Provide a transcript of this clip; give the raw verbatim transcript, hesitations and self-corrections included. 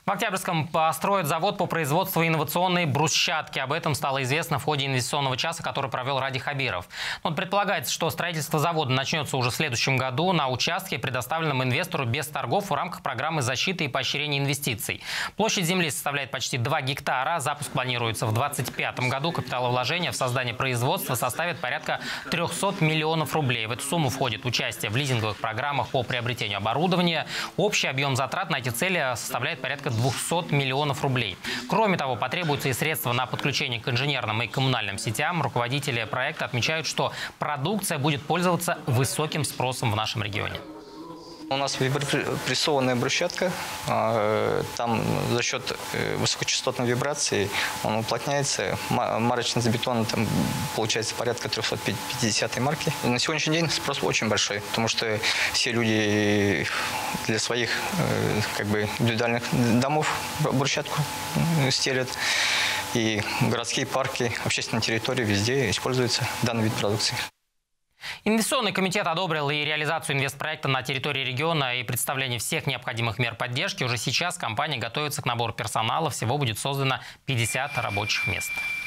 В Октябрьском построят завод по производству инновационной брусчатки. Об этом стало известно в ходе инвестиционного часа, который провел Ради Хабиров. Он предполагается, что строительство завода начнется уже в следующем году на участке, предоставленном инвестору без торгов в рамках программы защиты и поощрения инвестиций. Площадь земли составляет почти два гектара. Запуск планируется в две тысячи двадцать пятом году. Капиталовложения в создание производства составят порядка трёхсот миллионов рублей. В эту сумму входит участие в лизинговых программах по приобретению оборудования. Общий объем затрат на эти цели составляет порядка двухсот миллионов рублей. Кроме того, потребуются и средства на подключение к инженерным и коммунальным сетям. Руководители проекта отмечают, что продукция будет пользоваться высоким спросом в нашем регионе. У нас вибропрессованная брусчатка. Там за счет высокочастотной вибрации он уплотняется. Марочность бетона там получается порядка трёхсот пятидесятой марки. На сегодняшний день спрос очень большой, потому что все люди для своих как бы индивидуальных домов брусчатку стелят. И городские парки, общественные территории везде используется данный вид продукции. Инвестиционный комитет одобрил и реализацию инвестпроекта на территории региона и представление всех необходимых мер поддержки. Уже сейчас компания готовится к набору персонала. Всего будет создано пятьдесят рабочих мест.